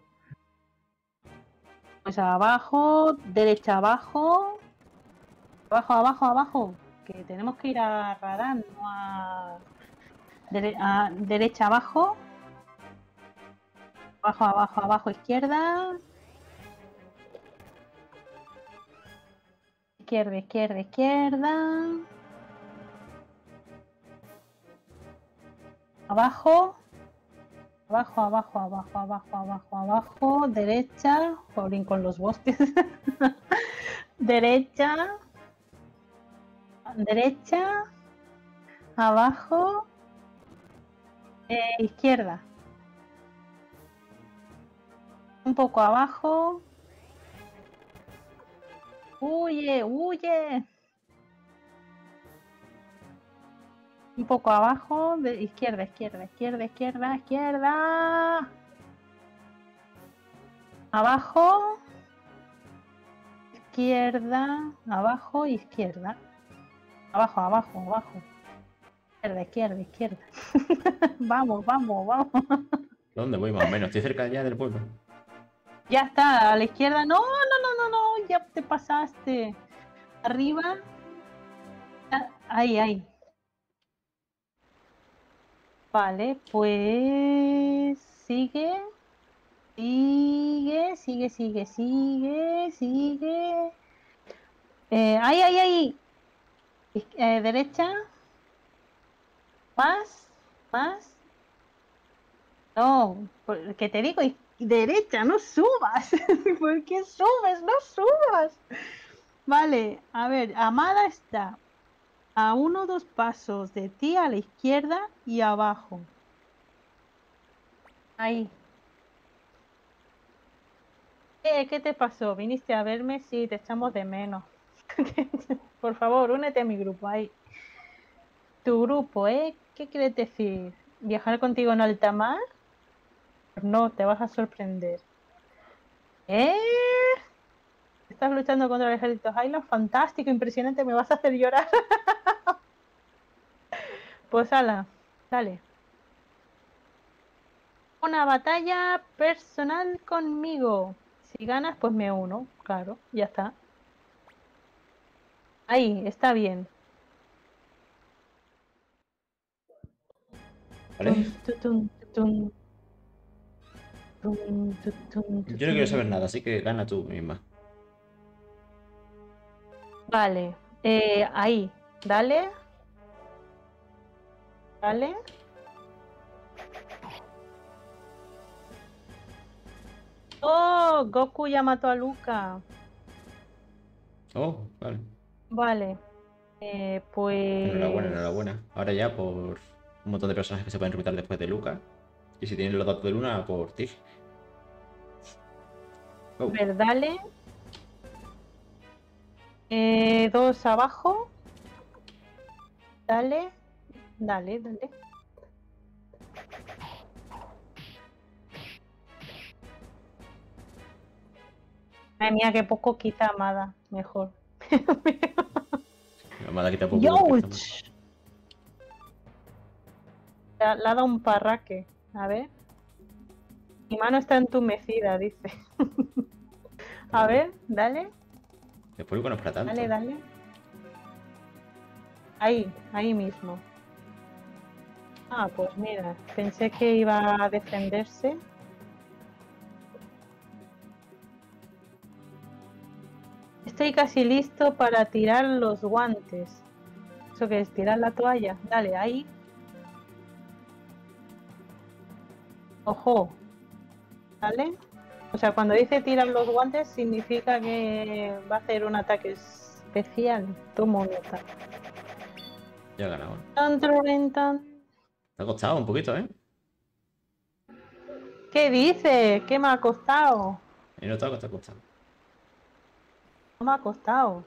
Pues abajo, derecha, abajo. Abajo, abajo, abajo. Que tenemos que ir a Radán, no a... Dere a derecha, abajo. Abajo, abajo, abajo, izquierda. Izquierda, izquierda, izquierda. Abajo. Abajo, abajo, abajo, abajo, abajo, abajo. Derecha. Jolín con los bosques. Derecha. Derecha. Abajo. Eh, izquierda. Un poco abajo. Huye, huye. Un poco abajo, de izquierda, izquierda, izquierda, izquierda, izquierda. Abajo. Izquierda, abajo, izquierda. Abajo, abajo, abajo. Izquierda, izquierda, izquierda. Vamos, vamos, vamos. ¿Dónde voy más o menos? Estoy cerca ya del pueblo. Ya está, a la izquierda. No, no, no, no, no, ya te pasaste. Arriba. Ah, ahí, ahí. Vale, pues sigue. Sigue, sigue, sigue, sigue, sigue. Eh, ahí, ahí, ahí. Iz- eh, derecha. Más, más. No, porque te digo, iz- derecha, no subas. ¿Por qué subes? No subas. Vale, a ver, Amada está a uno o dos pasos de ti a la izquierda y abajo. Ahí. Eh, ¿qué te pasó? ¿Viniste a verme? Sí, te echamos de menos. Por favor, únete a mi grupo ahí. Tu grupo, ¿eh? ¿Qué quieres decir? ¿Viajar contigo en alta mar? No, te vas a sorprender. ¿Eh? ¿Estás luchando contra el ejército Highland? Fantástico, impresionante, me vas a hacer llorar. Pues ala, dale. Una batalla personal conmigo. Si ganas, pues me uno, claro, ya está. Ahí, está bien. ¿Vale? Tum, tum, tum, tum, tum, tum, Yo no quiero saber tum. nada, así que gana tú misma. Vale, eh, ahí, dale, dale. Oh, Goku ya mató a Luca. Oh, vale. Vale. Eh, pues... Enhorabuena, enhorabuena. Ahora ya por un montón de personajes que se pueden reclutar después de Luca. Y si tienen los datos de Luna, por Tig. A Oh, ver, dale. Eh, dos abajo. Dale. Dale, dale. Madre mía, qué poco quita Amada. Mejor. la mala quita poco porque está mal. ¡Youch! Le ha le ha dado un parraque. A ver. Mi mano está entumecida, dice. A ver, dale. Después Luca no es para tanto. Dale, dale. Ahí, ahí mismo. Ah, pues mira, pensé que iba a defenderse. Estoy casi listo para tirar los guantes. ¿Eso qué es? ¿Tirar la toalla? Dale, ahí. Ojo. ¿Vale? O sea, cuando dice tirar los guantes significa que va a hacer un ataque especial. Tomo nota. Ya ha ganado. Tan, tan, tan. Te ha costado un poquito, ¿eh? ¿Qué dice? ¿Qué me ha costado? He notado que te ha costado. No me ha costado.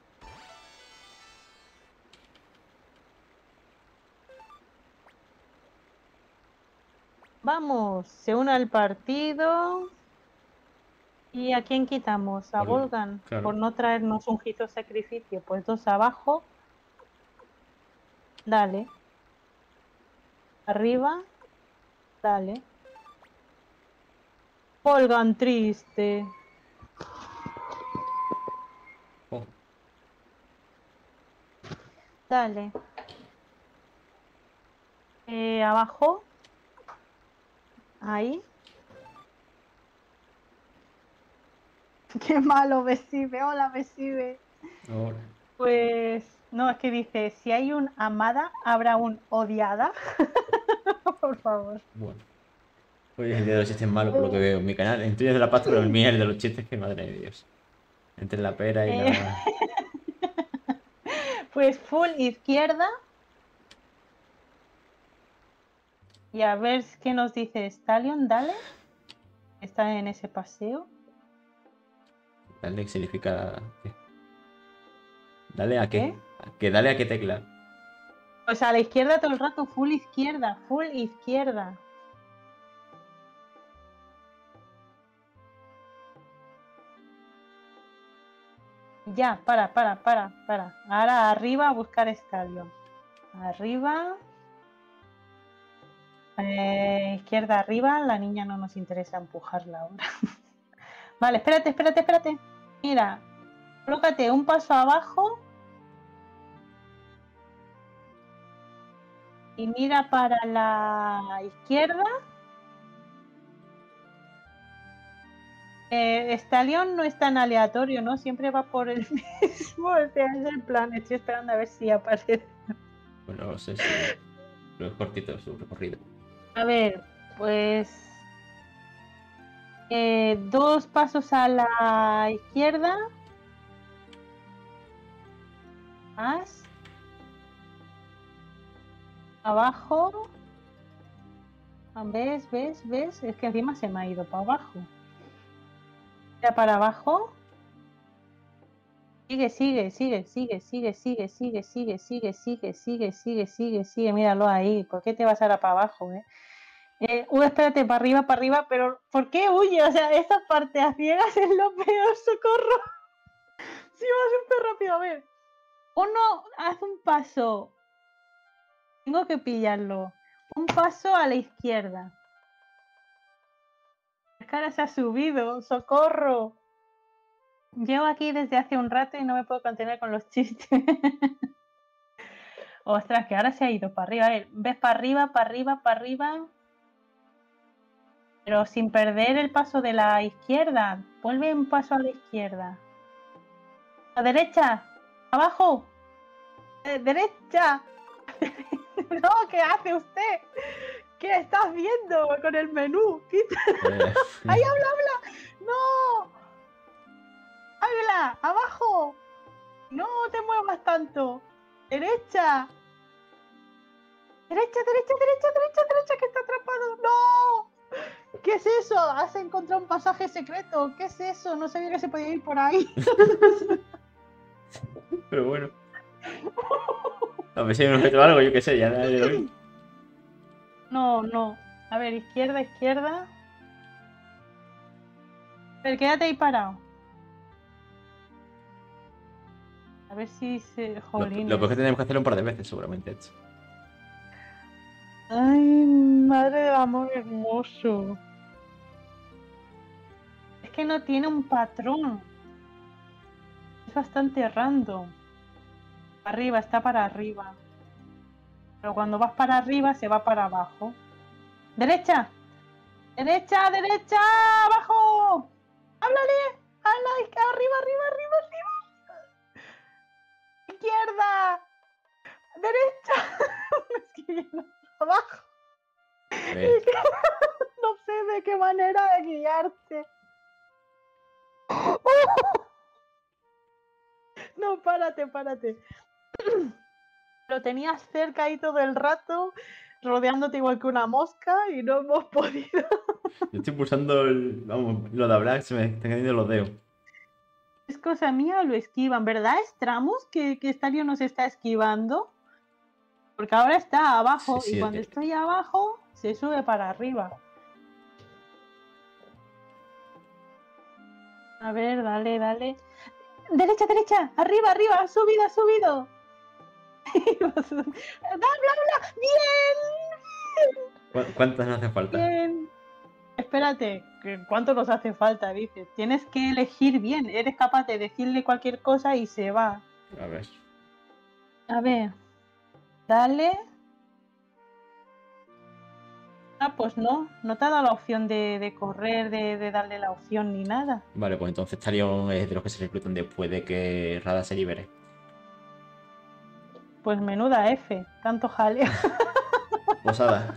Vamos, se une al partido. ¿Y a quién quitamos? A Por- Volgan, claro. por no traernos un Gizo sacrificio. Pues dos abajo. Dale. Arriba. Dale. Volgan triste. Oh, Dale. Eh, abajo. Ahí. Qué malo, Besibe. Hola, Besibe. ahora. Pues no, es que dice, si hay un amada, habrá un odiada. Por favor. Bueno. Hoy es el día de los chistes malos, por lo que veo en mi canal. En tuyo es de la pasta, pero el mío es el de los chistes que madre de Dios. Entre la pera y Eh, la. Pues full izquierda. Y a ver qué nos dice Stallion, dale. Está en ese paseo. Dale, que significa. ¿Qué? ¿Dale a qué? ¿Eh? ¿Que dale a qué tecla? Pues a la izquierda todo el rato, full izquierda, full izquierda. Ya, para, para, para, para. Ahora arriba a buscar Stallion. Arriba. Eh, izquierda arriba, la niña no nos interesa empujarla ahora. Vale, espérate, espérate, espérate. Mira, colócate un paso abajo y mira para la izquierda. Eh, Stallion no es tan aleatorio, ¿no? Siempre va por el mismo. O sea, es el plan. Estoy esperando a ver si aparece. Bueno, no sé si. Pero es cortito su recorrido. A ver, pues eh, dos pasos a la izquierda. Más. Abajo. ¿Ves? ¿Ves? ¿Ves? Es que encima se me ha ido para abajo. Mira para abajo. Sigue, sigue, sigue, sigue, sigue, sigue, sigue, sigue, sigue, sigue, sigue, sigue, sigue, sigue, míralo ahí. ¿Por qué te vas ahora para abajo, eh? Eh, uy, espérate, para arriba, para arriba, pero ¿por qué huye? O sea, esta parte a ciegas es lo peor, socorro. Sí, va súper rápido, a ver. Uno hace un paso. Tengo que pillarlo. Un paso a la izquierda. La cara se ha subido, socorro. Llevo aquí desde hace un rato y no me puedo contener con los chistes. Ostras, que ahora se ha ido para arriba. A ver, ves para arriba, para arriba, para arriba. Pero sin perder el paso de la izquierda. Vuelve un paso a la izquierda. A la derecha. Abajo. Eh, derecha. No, ¿qué hace usted? ¿Qué estás viendo con el menú? Eh, ¡Ay, habla, habla! ¡No! ¡Habla! ¡Abajo! ¡No te muevas tanto! ¡Derecha! ¡Derecha, derecha, derecha, derecha, derecha! ¡Que está atrapado! ¡No! ¿Qué es eso? Has encontrado un pasaje secreto. ¿Qué es eso? No sabía que se podía ir por ahí. Pero bueno. A ver si hay un objeto o algo, yo qué sé, ya nadie lo vi. No, no. A ver, izquierda, izquierda. A ver, quédate ahí parado. A ver si se... Lo, Jolines. lo peor es que tenemos que hacerlo un par de veces, seguramente. Esto. Ay, madre del amor hermoso. Es que no tiene un patrón. Es bastante random. Arriba, está para arriba. Pero cuando vas para arriba, se va para abajo. ¡Derecha! ¡Derecha, derecha! ¡Abajo! ¡Háblale! ¡Háblale! ¡Arriba, arriba, arriba, arriba! ¡Izquierda! ¡Derecha! Es que no, abajo. Ver. No sé de qué manera de guiarte. No, párate, párate. Lo tenías cerca ahí todo el rato, rodeándote igual que una mosca y no hemos podido. Yo estoy pulsando el, vamos, lo de hablar, se me están cayendo los dedos. Es cosa mía o lo esquivan, ¿verdad? ¿Es Tramus que, que Stario nos está esquivando? Porque ahora está abajo Sí, sí, y cuando el- estoy abajo se sube para arriba. A ver, dale, dale. Derecha, derecha, arriba, arriba, ha subido, ha subido. ¡Bla, bla, bla! ¡Bien! ¿Cu- ¿Cuántas nos hace falta? ¡Bien! Espérate, ¿cuánto nos hace falta? Dices, tienes que elegir bien. Eres capaz de decirle cualquier cosa y se va. A ver. A ver, dale. Ah, pues no, no te ha dado la opción de, de correr, de, de darle la opción ni nada. Vale, pues entonces Talion es de los que se reclutan después de que Rada se libere. Pues menuda F, tanto jaleo. Posada.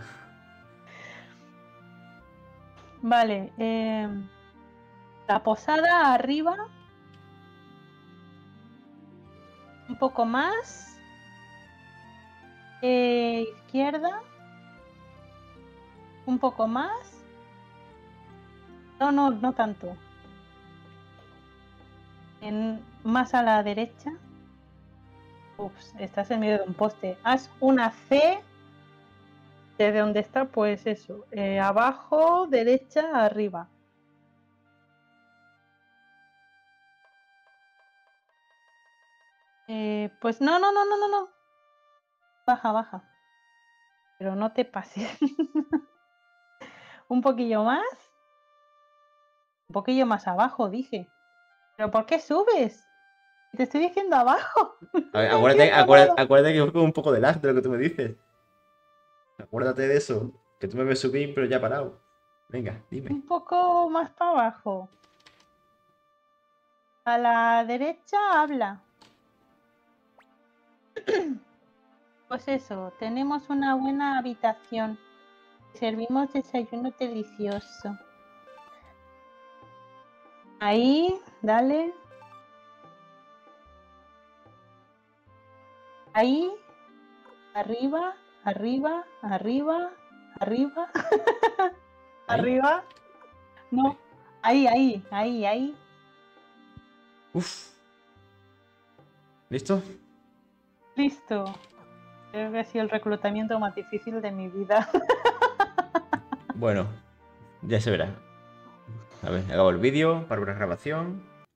Vale, eh, la posada arriba. Un poco más. Eh, izquierda. Un poco más. No, no, no tanto. En, más a la derecha. Ups, estás en medio de un poste. Haz una C. Desde donde está, pues eso. Eh, abajo, derecha, arriba. Eh, pues no, no, no, no, no, no. Baja, baja. Pero no te pases. Un poquillo más. Un poquillo más abajo, dije. ¿Pero por qué subes? Te estoy diciendo abajo. A ver, No acuérdate, entiendo acuérdate, nada. acuérdate que fue como un poco de lag de lo que tú me dices. Acuérdate de eso. Que tú me ves subir, pero ya parado. Venga, dime. Un poco más para abajo. A la derecha habla. Pues eso, tenemos una buena habitación. Servimos desayuno delicioso. Ahí, dale. Ahí. Arriba, arriba, arriba, arriba. ¿Ahí? Arriba. No. Ahí, ahí, ahí, ahí. Uf. ¿Listo? Listo. Creo que ha sido el reclutamiento más difícil de mi vida. Bueno, ya se verá. A ver, acabo el vídeo para una grabación.